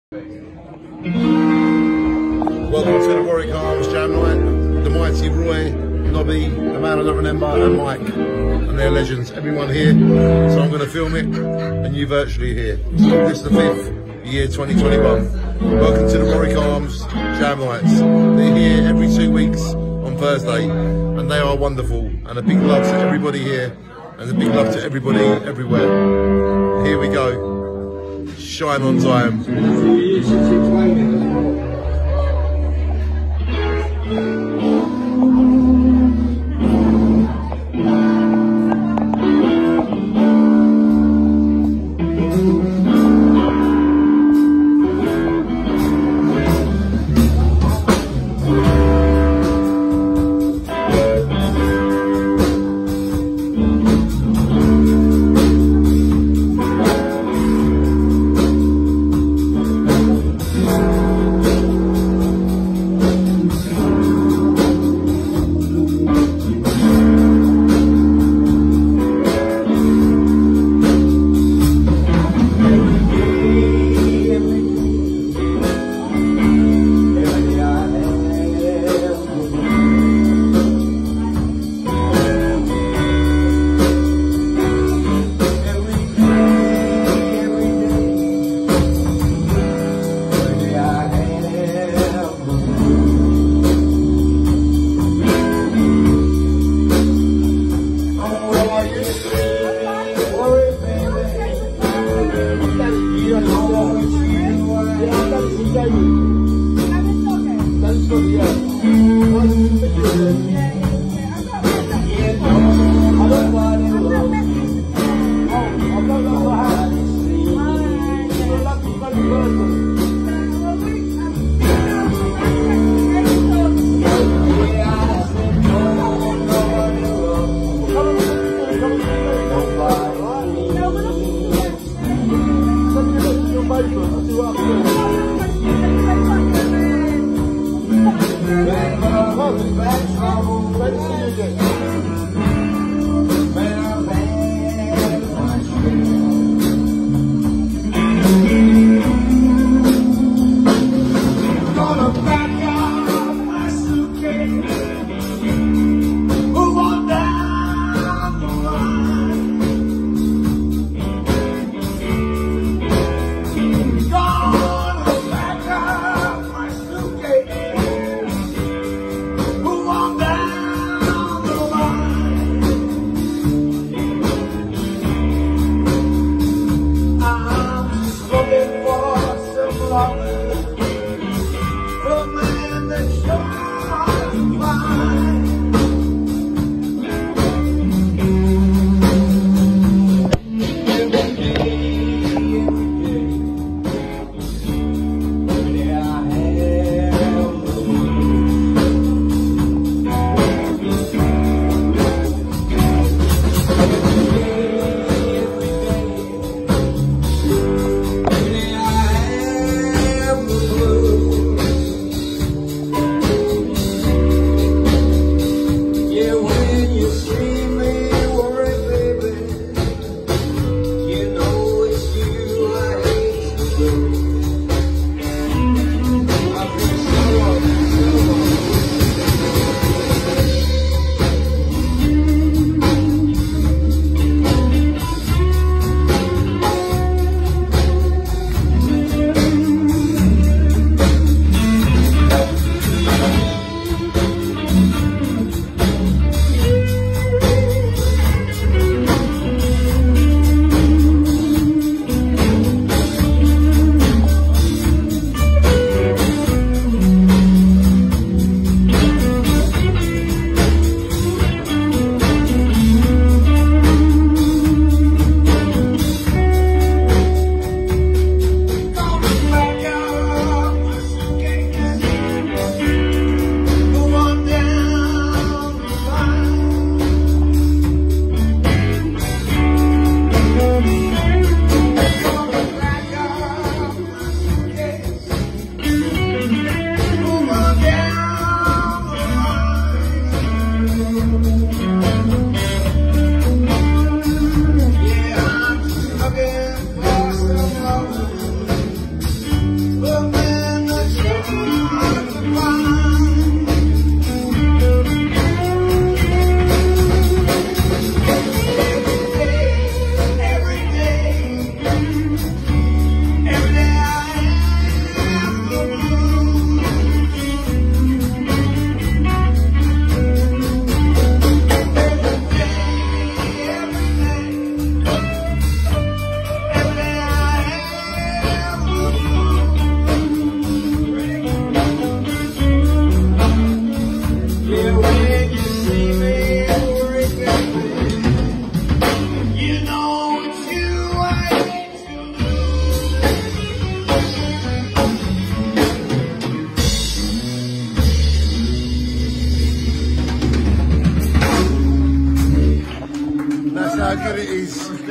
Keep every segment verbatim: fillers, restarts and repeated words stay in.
Welcome to the Warwick Arms Jam Night. The mighty Roy, Nobby, the man I don't remember, and Mike, and they're legends. Everyone here, so I'm going to film it, and you virtually here. This is the fifth year twenty twenty-one. Welcome to the Warwick Arms Jam Nights. They're here every two weeks on Thursday, and they are wonderful. And a big love to everybody here, and a big love to everybody everywhere. Here we go. Shine on time.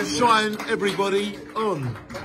shine everybody on.